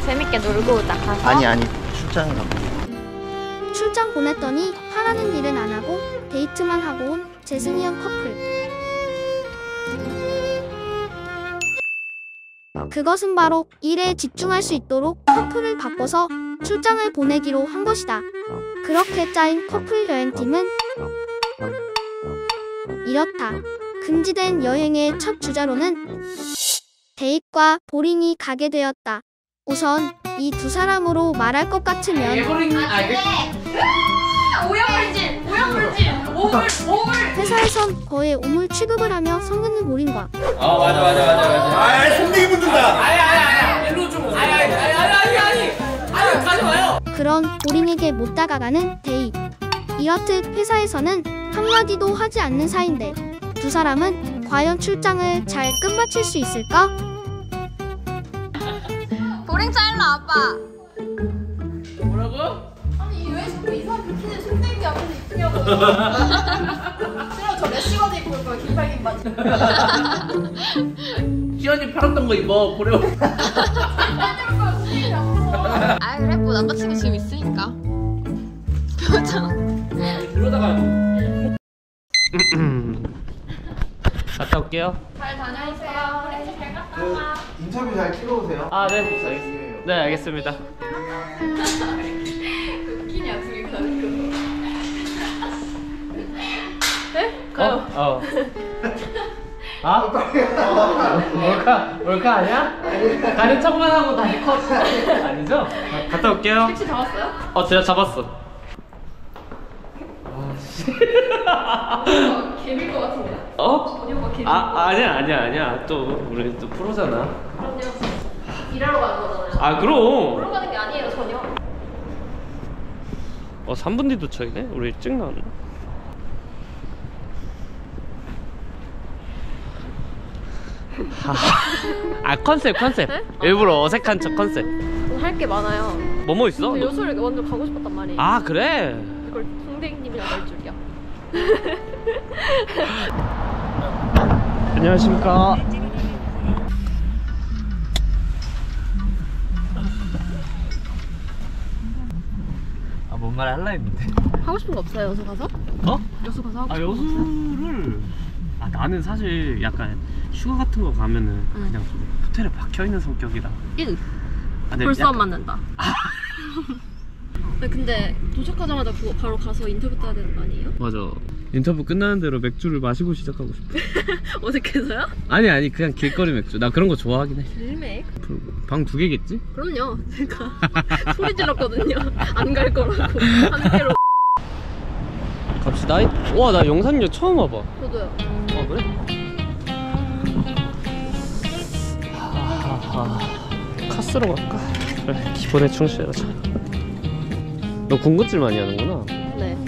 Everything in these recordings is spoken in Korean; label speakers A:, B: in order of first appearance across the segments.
A: 재밌게 놀고 딱 가서.
B: 아니 출장 가고.
C: 출장 보냈더니 하라는 일은 안 하고 데이트만 하고 온 재승이 형 커플. 그것은 바로 일에 집중할 수 있도록 커플을 바꿔서 출장을 보내기로 한 것이다. 그렇게 짜인 커플 여행팀은 이렇다. 금지된 여행의 첫 주자로는 데이트과 보링이 가게 되었다. 우선 이 두 사람으로 말할 것 같으면 회사에선 거의 오물 취급을 하며 성근는 보링과
B: 맞아. 손대기 붙는다.
D: 아니 일로 좀 오세요. 아니 가지 마요.
C: 그런 보링에게 못 다가가는 데이. 이렇듯 회사에서는 한마디도 하지 않는 사이인데 두 사람은 과연 출장을 잘 끝마칠 수 있을까?
A: 보링 차일로 아빠.
D: 뭐라고?
E: 아니 왜 자꾸 이상한 비키니 손대기 앞에서 입냐고. 그럼 저 레시바드 입고 올 거야. 긴팔 바지.
D: 지연이 팔았던 거 입어. 보려.
A: 아 그래 뭐 남자친구 지금 있으니까. 표정.
D: 그러다가
F: 갔다 올게요.
A: 잘 다녀오세요. 잘 갔다 와.
B: 인터뷰 잘 찍어오세요.
F: 아, 네. 알겠습니다. 네, 알겠습니다.
A: 웃기냐 지금 가는 거. 네?
F: 가요. 아? 몰카 아니야? 가는 척만 하고 다시 컷. 아니죠? 갔다 올게요.
A: 택시 잡았어요?
F: 제가 잡았어.
A: 개밀 것 같은데요? 전혀가 개밀.
F: 아니야. 또 우리 또 프로잖아.
A: 그럼요. 일하러 가는 거잖아요.
F: 아, 그럼.
A: 일하러 가는 게 아니에요 전혀.
F: 3분 뒤 도착이네? 우리 일찍 나왔나? 컨셉.
A: 네?
F: 일부러 어색한 척 컨셉.
A: 할 게 많아요.
F: 뭐뭐 있어?
A: 저 여수를 먼저 가고 싶었단 말이에요.
F: 아, 그래?
A: 이걸 동대님이랑 갈 줄이야.
F: 안녕하십니까. 뭔 말 할라 했는데.
A: 하고 싶은 거 없어요 여수 가서? 여수 가서 하고 싶은 거 없어요?
F: 여수를 나는 사실 약간 휴가 같은 거 가면은 그냥 좀 호텔에 박혀있는 성격이라.
A: 벌써 안 맞는다. 근데 도착하자마자 그거 바로 가서 인터뷰 따야 되는 거 아니에요?
F: 맞아. 인터뷰 끝나는 대로 맥주를 마시고 시작하고 싶어.
A: 어색해서요?
F: 아니 그냥 길거리 맥주. 나 그런 거 좋아하긴 해.
A: 일맥?
F: 방 2개겠지?
A: 그럼요. 제가 소리 질렀거든요. 안 갈 거라고. 함께로.
F: 갑시다. 와, 나 용산역 처음 와봐.
A: 저도요.
F: 그래? 카스로 갈까? 그래, 기본에 충실하자. 너 군것질 많이 하는구나.
A: 네.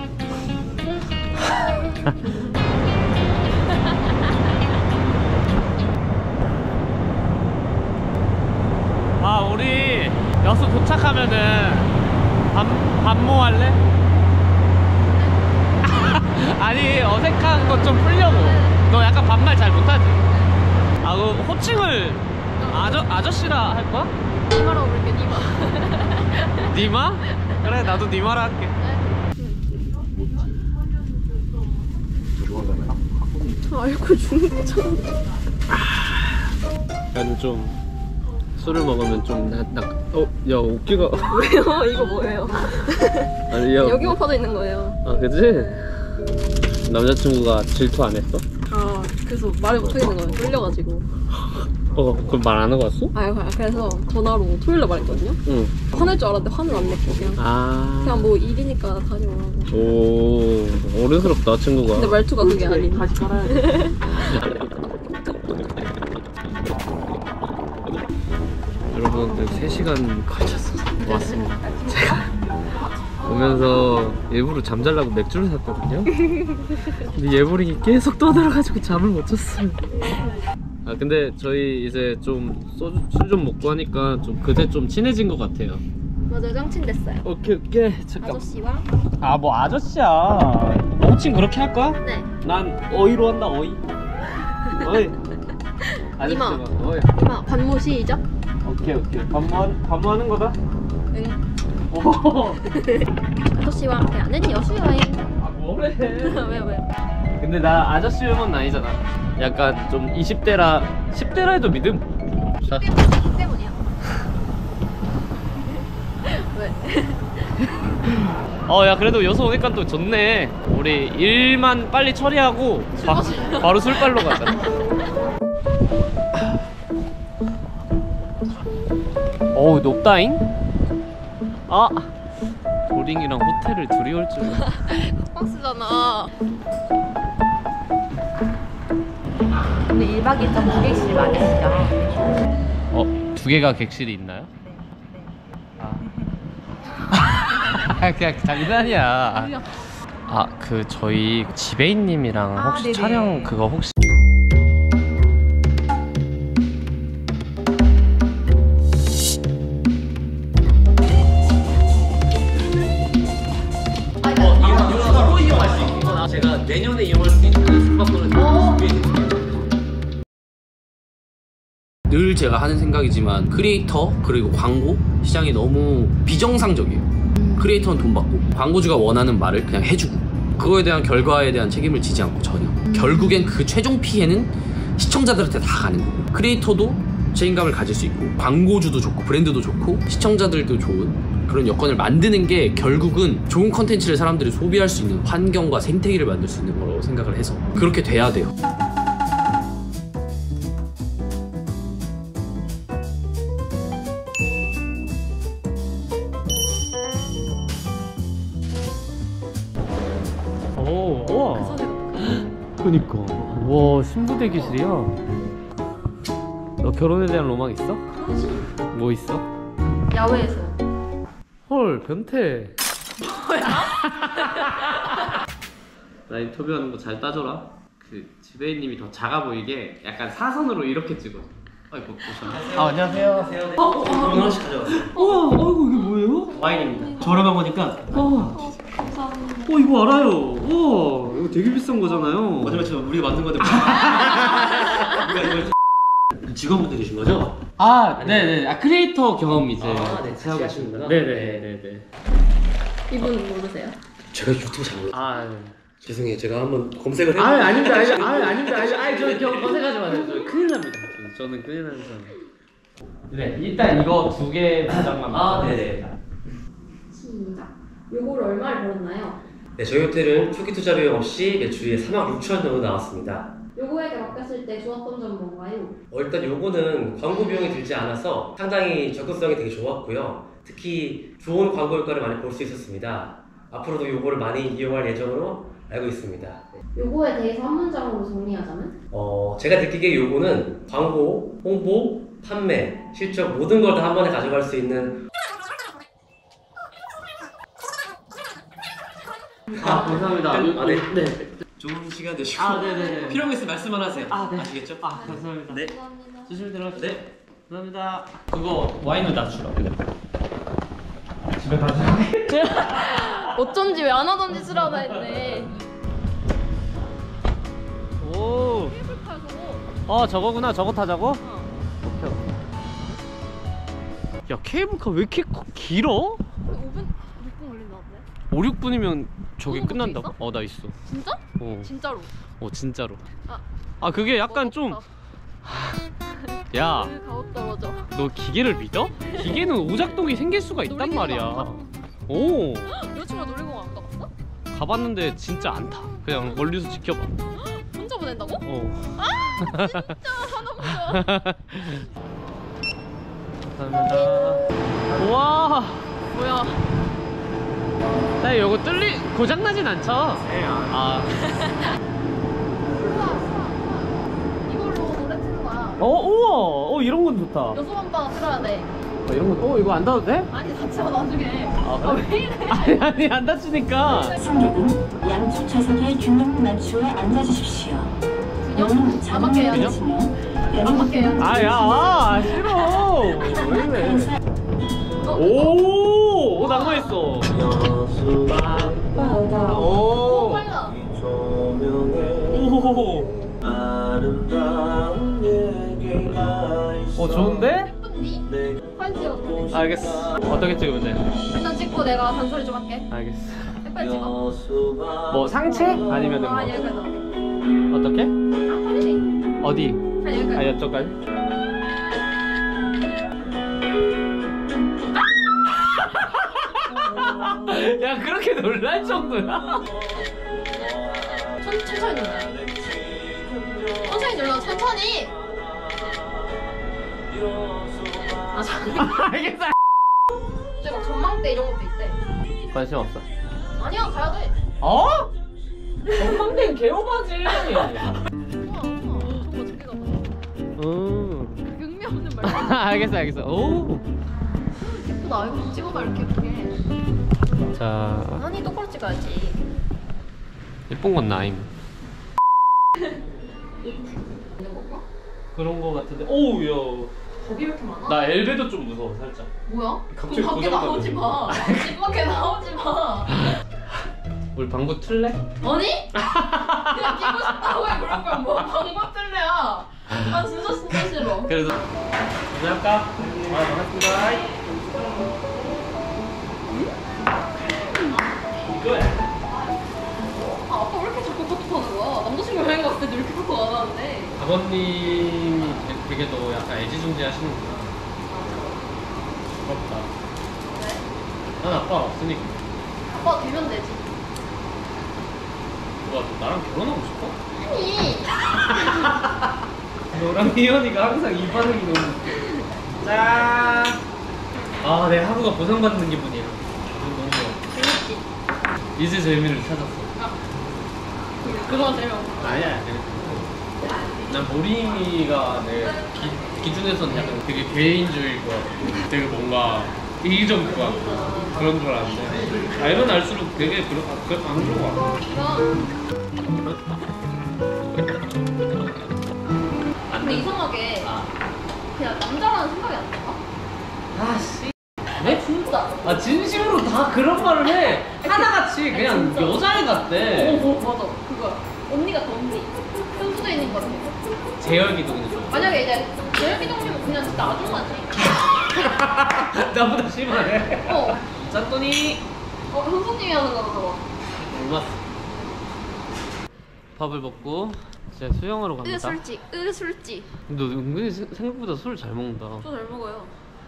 F: 우리 여수 도착하면은 반모 할래? 아니, 어색한 것 좀 풀려고. 너 약간 반말 잘 못하지? 그 호칭을 아저씨라 할 거야?
A: 니마라고 부를게 니마.
F: 니마? 그래, 나도 니마라 할게.
A: 저 알코올 중독자.
F: 나는 좀 술을 먹으면 좀 야, 어깨가.
A: 왜요? 이거 뭐예요?
F: 아니, 야,
A: 여기만 퍼져 있는 거예요.
F: 그치? 남자친구가 질투 안 했어?
A: 그래서 말을 못 하겠는 거예요. 쫄려가지고.
F: 그럼 말 안 하고 왔어?
A: 그래서 전화로 토요일날 말했거든요.
F: 응.
A: 화낼 줄 알았는데 화는 안 냈고 그냥 뭐 일이니까 다녀오라고.
F: 오, 어른스럽다 친구가.
A: 근데 말투가 그게 아닌. 다시 깔아야 돼.
F: 여러분들 3시간 걸쳐서 왔습니다. 제가 오면서 일부러 잠자려고 맥주를 샀거든요. 근데 예보링이 계속 떠들어가지고 잠을 못 잤어요. 근데 저희 이제 좀 술 좀 먹고 하니까 좀 그제 좀 친해진 것 같아요.
A: 맞아요, 짱친 됐어요.
F: 오케이 잠깐.
A: 아저씨와?
F: 뭐 아저씨야. 호칭 그렇게 할 거야?
A: 네.
F: 난 어이로 한다. 어이. 아저씨
A: 이마.
F: 봐.
A: 이마 관모 시작.
F: 오케이. 반모하는 거다.
A: 응.
F: 오.
A: 아저씨와 함께하는 여수 여행.
F: 아 뭐래?
A: 왜?
F: 근데 나 아저씨 음은 아니잖아. 약간 좀 20대라 10대라 해도 믿음. 자.
A: 때문이야. 왜?
F: 야 그래도 여수 오니까 또 좋네. 우리 일만 빨리 처리하고 바로 술발로 가자. 어우 높다잉? 아 조링이랑 호텔을 둘이 올 줄은.
A: 박스잖아.
E: 근데 1박 2일 무객실 많으시죠?
F: 두 개가 객실이 있나요? 그냥 장난이야. 그 저희 지배인님이랑 혹시
E: 네네.
F: 촬영 그거 혹시 바로 이용할 수 있게 제가 내년에 이용할 수 있는 숙박권을 준비해드릴게요. 늘 제가 하는 생각이지만 크리에이터 그리고 광고 시장이 너무 비정상적이에요. 크리에이터는 돈 받고 광고주가 원하는 말을 그냥 해주고 그거에 대한 결과에 대한 책임을 지지 않고 전혀 결국엔 그 최종 피해는 시청자들한테 다 가는 거고 크리에이터도 책임감을 가질 수 있고 광고주도 좋고 브랜드도 좋고 시청자들도 좋은 그런 여건을 만드는 게 결국은 좋은 컨텐츠를 사람들이 소비할 수 있는 환경과 생태계를 만들 수 있는 거라고 생각을 해서 그렇게 돼야 돼요. 오, 우와. 그니까. 와, 신부 대기실이야. 너 결혼에 대한 로망 있어? 뭐 있어?
A: 야외에서.
F: 헐, 변태. 뭐야? 나 인터뷰하는 거 잘 따져라. 그 지배인님이 더 작아 보이게 약간 사선으로 이렇게 찍어. 아이고, 보셨네.
B: 안녕하세요. 이거 하나씩 가져왔어요.
F: 우와, 아이고 이게 뭐예요?
B: 와인입니다. 저렴한 거니까.
A: 감사합니다.
F: 이거 알아요. 우와, 이거 되게 비싼 거잖아요.
B: 맞아, 우리가 만든 건데. 우리가 이걸 직원분들 계신 거죠?
F: 네네. 크리에이터 경험 이제
B: 네,
F: 하고
B: 하시는구나.
F: 네네.
A: 이분 모르세요?
B: 제가 유튜브 잘 몰라요.
F: 네.
B: 죄송해요. 제가 한번 검색을
F: 아닙니다. 저 검색하지 마세요. 저 큰일 납니다. 저는 큰일 나는 사람. 네, 일단 이거 두 개 포장만.
B: 네네.
A: 시작. 요거를 얼마를 벌었나요?
B: 네, 저희 호텔은 초기 투자 비용 없이 매출이 3억 6천 정도 나왔습니다.
A: 요거에게 맡겼을 때 좋았던 점은 뭔가요?
B: 일단 요거는 광고 비용이 들지 않아서 상당히 접근성이 되게 좋았고요. 특히 좋은 광고 효과를 많이 볼 수 있었습니다. 앞으로도 요거를 많이 이용할 예정으로 알고 있습니다.
A: 요거에 대해서 한 문장으로 정리하자면?
B: 제가 느끼기에 요거는 광고, 홍보, 판매, 실적 모든 걸 다 한 번에 가져갈 수 있는
F: 감사합니다.
B: 네. 좋은 시간 되시고
F: 네네.
B: 필요한 거 있으면 말씀만 하세요.
F: 네.
B: 아시겠죠?
F: 감사합니다.
B: 네.
A: 감사합니다.
F: 조심히 들어가세요. 네. 감사합니다. 그거 와인은 다 주라. 집에 가서.
A: 어쩐지 왜 안 하던지 쓰라고 했네.
F: 오.
A: 케이블카 저거.
F: 저거구나. 저거 타자고? 오케이. 야, 케이블카 왜 이렇게 길어?
A: 5분? 6분 걸린다 보네.
F: 5, 6분이면 저기
A: 그런 것도
F: 끝난다고?
A: 있어?
F: 나 있어.
A: 진짜? 진짜로.
F: 진짜로.
A: 아.
F: 그게 약간 좀. 야,
A: 가오 떨어져.
F: 너 기계를 믿어? 기계는 오작동이 생길 수가 있단
A: 놀이기구
F: 말이야.
A: 안 가?
F: 오,
A: 여자친구가 놀이공원 안 가봤어?
F: 가봤는데 진짜 안 타. 그냥 멀리서 지켜봐.
A: 혼자 보낸다고?
F: 감사합니다. 와,
A: 뭐야?
F: 나 이거 고장나진 않죠?
B: 네.
A: 이걸로 노래 트는 거야.
F: 우와, 이런 건 좋다.
A: 여소 한바가 틀어야 돼.
F: 이런 거, 이거 안 닫아도 돼?
A: 아니 다쳐 나중에. 왜 이래?
F: 아니, 안 다치니까.
G: 승객은 양쪽 좌석에 균형 맞추어 앉아주십시오. 너무
A: 맞게 해야지.
G: 앉으시면
A: 맞게 해야지.
F: 야, 싫어. 왜 그래? 오, 낭만했어. 오,
A: 빨라.
F: 오.
B: 아름다운 얘기
F: 좋은데?
E: 예쁜니?
B: 네.
E: 사진 찍어줘.
F: 알겠어. 어떻게 찍으면 돼?
E: 일단 찍고 내가 잔소리 좀 할게.
F: 알겠어.
E: 빨리 찍어.
F: 뭐 상체? 아니면은
E: 아,
F: 뭐
E: 여기까지 나올게.
F: 어떻게?
E: 아니,
F: 어디?
E: 아니, 여기까지.
F: 아 이쪽까지? 야 그렇게 놀랄 정도야?
E: 천천히 눌러. 천천히 눌러, 천천히. 아,
F: 알겠어.
E: 이제 막 전망대 이런 것도 있대.
F: 관심 없어.
E: 아니야, 가야 돼.
F: 어? 전망대는 개오바지.
A: 우와 우와 저거 저기 가봐. 경미 없는 말.
F: 알겠어. 오.
E: 예쁘다. 이거 찍어봐, 이렇게 예쁘게.
F: 자,
E: 아니, 똑바로 찍어야지.
F: 예쁜 건 나임.
E: 있는 건가?
F: 그런 거 같은데. 오우 야.
E: 거기 이렇게 많아?
F: 나 엘베도 좀 무서워 살짝.
E: 뭐야?
F: 갑자기
E: 그럼 밖에
F: 고장나네.
E: 나오지 마. 집 밖에 나오지 마.
F: 우리 방구 틀래?
E: 아니? 그냥 끼고 싶다고 해. 그럴 거야. 뭐 방법 틀래야. 아, 진짜 싫어.
F: 그래서 이제 할까? 아 반갑습니다. 이거야.
E: 아, 아빠 왜 이렇게 자꾸 카톡하는 거야? 남자친구 여행 갔을 때도 이렇게 카톡 안 하는데.
F: 아버님이 되게 너 약간 애지중지하시는구나. 부럽다.
E: 왜?
F: 난 아빠 없으니까.
E: 아빠 되면 되지.
F: 누가 너 나랑 결혼하고 싶어?
E: 아니.
F: 너랑 희연이가 항상 이 반응이 너무 웃겨. 짠. 아, 내 하루가 보상받는 기분이야. 너무 좋아.
E: 재밌지?
F: 이제 재미를 찾았어.
E: 그건 재미없어.
F: 아니야. 난 보림이가 내 기준에서는 약간 되게 개인주의일 것 같고 되게 뭔가 이기적일 것 같고 그런 줄 알았는데 알면 알수록 되게 안 좋아.
E: 근데 이상하게
F: 아.
E: 그냥 남자라는 생각이 안 들어.
F: 아 씨.
E: 왜 진짜?
F: 아 진심으로 다 그런 말을 해. 하나같이 그냥
E: 진짜.
F: 여자애 같대.
E: 맞아. 그거야. 언니 같아, 언니. 현수대 있는 거 같아.
F: 재열기도 근데 좋아.
E: 만약에 이제 재혁이 정도면 그냥 진짜 아줌마지.
F: 나보다 심하네.
E: 어.
F: 짠또니.
E: 현수님이 하는 거봐
F: 얼마스. 밥을 먹고 이제 수영하러 갑니다.
E: 술집. 술집.
F: 너 은근히 생각보다 술 잘 먹는다.
E: 저 잘 먹어요.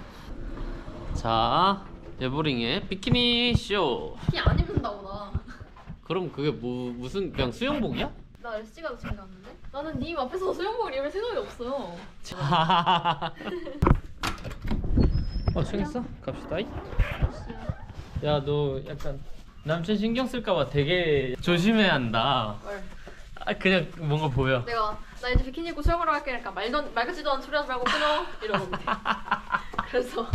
F: 자, 예보링의 비키니 쇼.
E: 그냥 안 입는다고 나.
F: 그럼 그게 무슨 그냥 수영복이야?
E: 나 LC가 생각났는데? 나는 님 앞에서 수영복을 입을 생각이 없어요.
F: 챙겼어? 갑시다. 야, 너 약간 남친 신경 쓸까봐 되게 조심해야 한다.
E: 뭘?
F: 아, 그냥 뭔가 보여.
E: 내가 나 이제 비키니 입고 수영하러 갈게. 그러니까 말 같지도 않은 소리 하지 말고 끊어. 이러고 돼. 그래서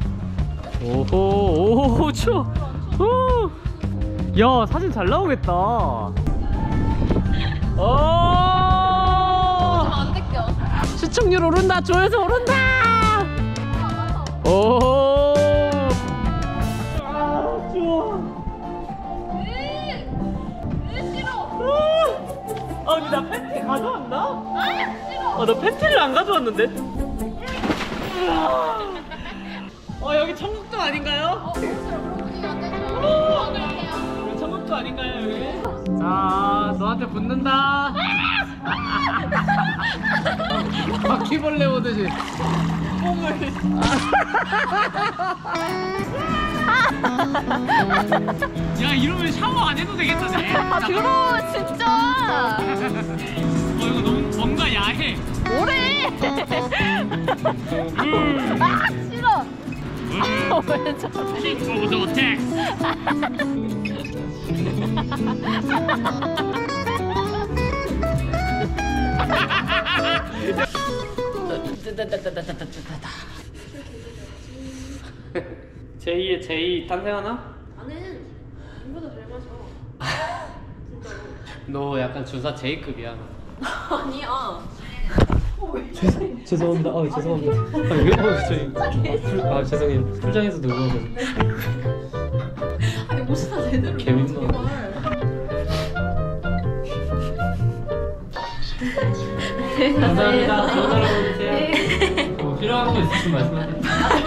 F: 오호 추워. 오. 야, 사진 잘 나오겠다.
E: 안 느껴.
F: 시청률 오른다. 조회수 오른다. 오. 아, 추워.
E: 싫어.
F: 아, 근데 나 팬티 가져왔나?
E: 아, 싫어.
F: 나 팬티를 안 가져왔는데. 여기 천국도 아닌가요?
E: 옷을 물어보시면 안 되죠. 먹을게요.
F: 여기 천국도 아닌가요, 여기? 자, 너한테 붙는다. 바퀴벌레 오듯이 뽕을. 야, 이러면 샤워 안 해도 되겠다, 쟤.
A: 더러워 진짜.
F: 이거 너무 뭔가 야해.
A: 뭐래? 아 싫어. 왜 저?
F: King of the attacks. 제2의 제2 탄생하나?
E: 나는 이보다 잘 마셔. 진짜로.
F: 너 약간 주사 J급이야.
E: 아니야.
F: 죄송합니다. 죄송합니다. 죄송해요. 출장에서 누워서
E: 아니 옷이 다 제대로.
F: 개민망. 감사합니다. 좋은 하루 보내세요. 뭐 필요한 거 거 있으시면 말씀하세요.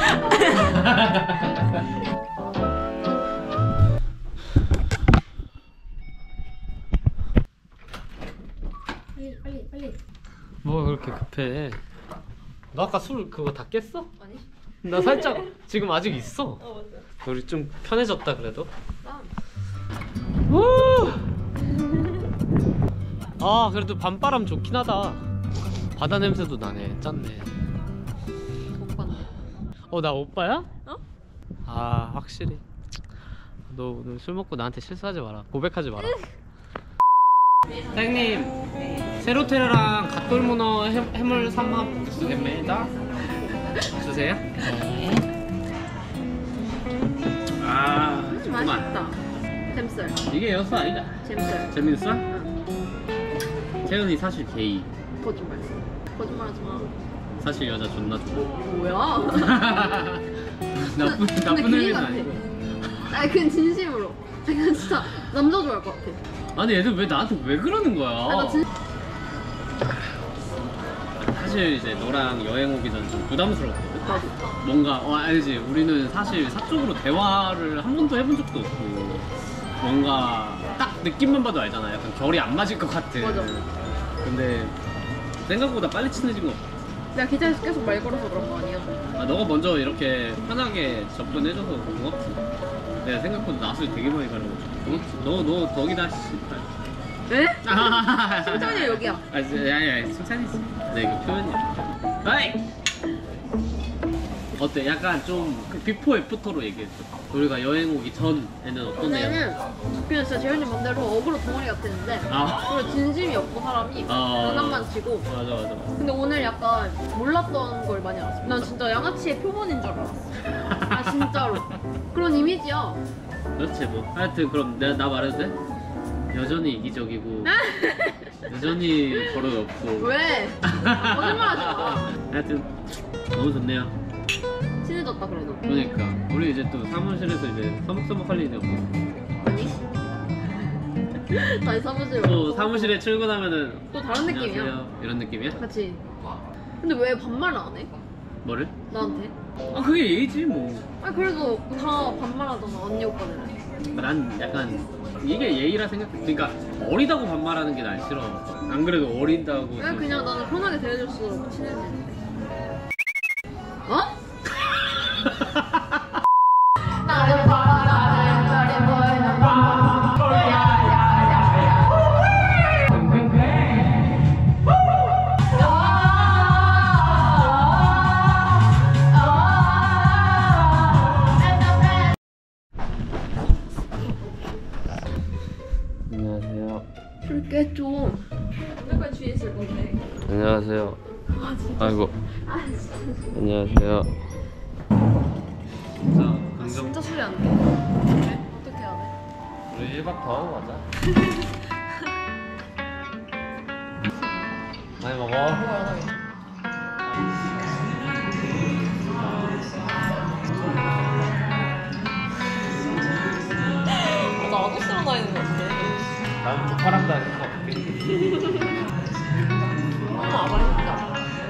A: 빨리.
F: 뭐 그렇게 급해? 너 아까 술 그거 다 깼어?
A: 아니.
F: 나 살짝 지금 아직 있어.
A: 맞아.
F: 우리 좀 편해졌다 그래도. 아 그래도 밤바람 좋긴 하다. 바다 냄새도 나네. 짠네.
A: 오빠인데.
F: 나 오빠야?
A: 어?
F: 아 확실히. 너 오늘 술 먹고 나한테 실수하지 마라. 고백하지 마라. 사장님 세로테라랑 갓돌문어 해물 삼합 주겠습니다. 주세요. 아 정말
A: 맛있다. 잼썰.
F: 이게 여수 아니다.
A: 잼썰.
F: 재밌어? 태연이 사실 게이.
A: 거짓말하지 마.
F: 사실 여자 존나 좋아.
A: 뭐야?
F: 나쁜
A: 근데
F: 의미는
A: 게이 같아.
F: 아니고.
A: 아니 그냥 진심으로. 그냥 진짜 남자 좋아할 것 같아.
F: 아니 애들 왜 나한테 왜 그러는 거야?
A: 나
F: 사실 이제 너랑 여행 오기 전 좀 부담스러웠거든.
A: 나도.
F: 뭔가 알지. 우리는 사실 사적으로 대화를 한 번도 해본 적도 없고 뭔가 딱 느낌만 봐도 알잖아. 약간 결이 안 맞을 것 같은.
A: 맞아.
F: 근데 생각보다 빨리 친해진 것 같아.
A: 내가 기차에서 계속 말 걸어서 그런 거 아니야?
F: 너가 먼저 이렇게 편하게 접근해줘서 고맙지. 내가 생각보다 낯을 되게 많이 가려가지고 고맙지. 너 덕이다 씨발.
A: 에? 칭찬이야 여기야.
F: 아니 칭찬이지. 네 이거 표현이야. 아이! 어때? 약간 좀 비포 애프터로 얘기해줘. 우리가 여행 오기 전에는 어떠네요?
A: 나는 그냥 진짜 재현이 맘대로 어그로 덩어리 같았는데 그리고 진심이 없고 사람이 장난만 치고.
F: 맞아.
A: 근데 오늘 약간 몰랐던 걸 많이 알았어. 난 진짜 양아치의 표본인 줄 알았어. 아 진짜로 그런 이미지야.
F: 그렇지 뭐. 하여튼 그럼 나 말해도 돼? 여전히 이기적이고 여전히 버릇 없고.
A: 왜? 거짓말하지 마.
F: 하여튼 너무 좋네요.
A: 친해졌다 그래도.
F: 그러니까 우리 이제 또 사무실에서 이제 서먹서먹 할 일이 없고
A: 아니? 다시 사무실
F: 또
A: 와서.
F: 사무실에 출근하면은
A: 또 다른 느낌이야.
F: 안녕하세요 이런 느낌이야?
A: 그치. 근데 왜 반말을 안 해?
F: 뭐를?
A: 나한테?
F: 그게 예의지 뭐.
A: 아니 그래도 다 반말하잖아 언니 오빠들은.
F: 난 약간 이게 예의라 생각해. 그러니까 어리다고 반말하는 게 난 싫어. 안 그래도 어린다고.
A: 왜 그냥 나는 편하게 대해줄수록 친해지는데. 어?
F: 안녕하세요.
A: 줄게 좀. 오늘까지 뒤에 있을 건데.
F: 안녕하세요.
A: 아 진짜.
F: 아이고.
A: 아 진짜.
F: 안녕하세요. 진짜
A: 아 진짜 술이 안 돼. 왜? 어떻게 안 해?
F: 우리 1박 더 하고 가자. 많이 먹어.
A: 뭘 안 하게. 나도 쓰러 다니는 것 같아.
F: 다음 주 파랑도 하는 거 같아.
A: 아 맛있다.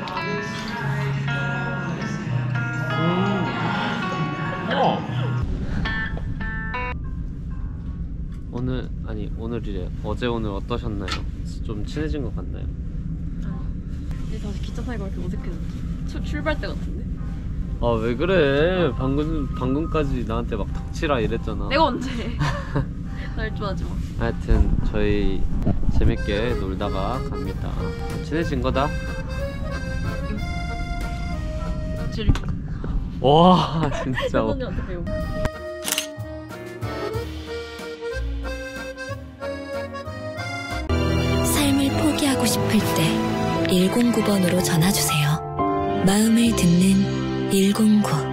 F: 오늘이래. 어제 오늘 어떠셨나요? 좀 친해진 것 같나요?
A: 이제 다시 기차 타니까 왜 이렇게 어색해졌지? 출발 때 같은데?
F: 아 왜 그래? 방금까지 나한테 막 덕치라 이랬잖아.
A: 내가 언제? 날 좋아하지 마.
F: 하여튼 저희 재밌게 놀다가 갑니다. 친해진 거다.
A: 질.
F: 와 진짜.
A: 언니한테 배워.
H: 삶을 포기하고 싶을 때 109번으로 전화주세요. 마음을 듣는 109.